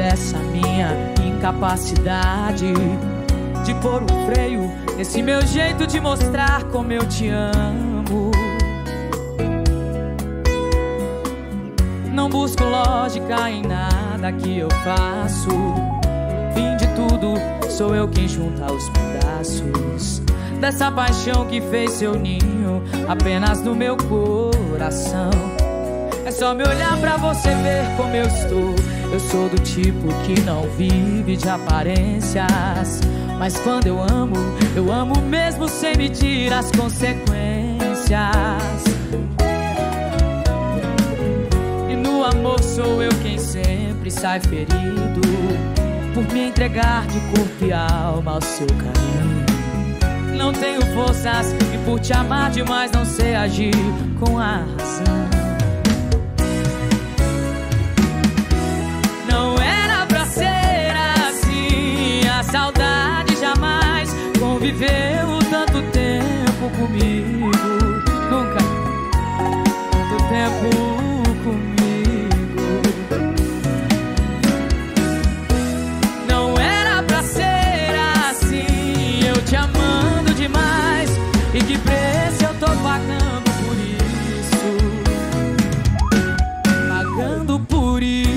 essa minha incapacidade de pôr um freio nesse meu jeito de mostrar como eu te amo. Não busco lógica em nada que eu faço. Fim de tudo, sou eu quem junta os pedaços dessa paixão que fez seu ninho apenas no meu coração. É só me olhar pra você ver como eu estou. Eu sou do tipo que não vive de aparências, mas quando eu amo mesmo sem medir as consequências. E no amor sou eu quem sempre sai ferido por me entregar de corpo e alma ao seu carinho. Não tenho forças e por te amar demais não sei agir com a razão. Não era pra ser assim, a saudade jamais conviveu tanto tempo comigo. Nunca tanto tempo comigo. Não era pra ser assim, eu te amando demais. E que preço eu tô pagando por isso? Pagando por isso.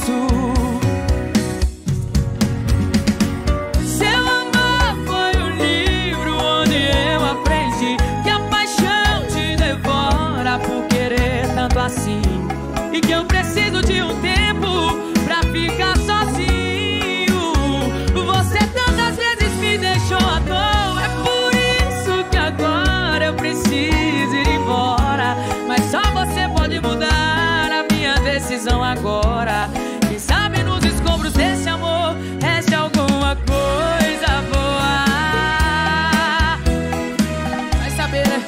Seu amor foi o livro onde eu aprendi que a paixão te devora por querer tanto assim, e que eu preciso de um tempo pra ficar sozinho. Você tantas vezes me deixou à toa, é por isso que agora eu preciso ir embora. Mas só você pode mudar a minha decisão agora. Quem sabe nos escombros desse amor reste alguma coisa boa. Vai saber, né?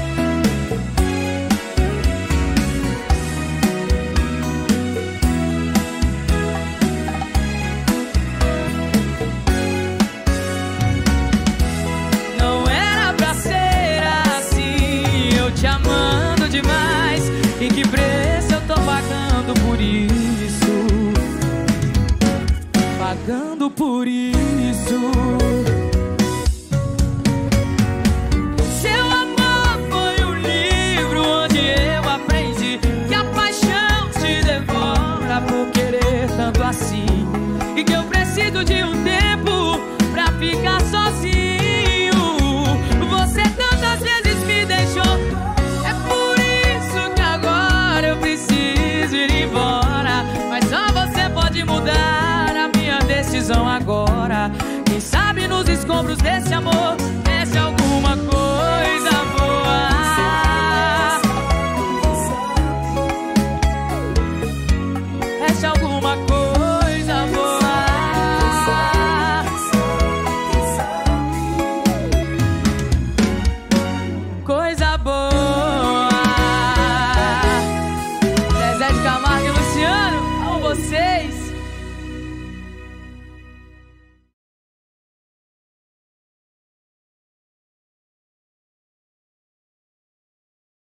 Não era pra ser assim, eu te amando demais. E que preço eu tô pagando por isso? Pagando por isso. Seu amor foi um livro onde eu aprendi que a paixão te devora por querer tanto assim, e que eu preciso de um tempo pra ficar sozinho. Você tantas vezes me deixou, é por isso que agora eu preciso ir embora. Mas só você pode mudar a minha decisão agora. Quem sabe nos escombros desse amor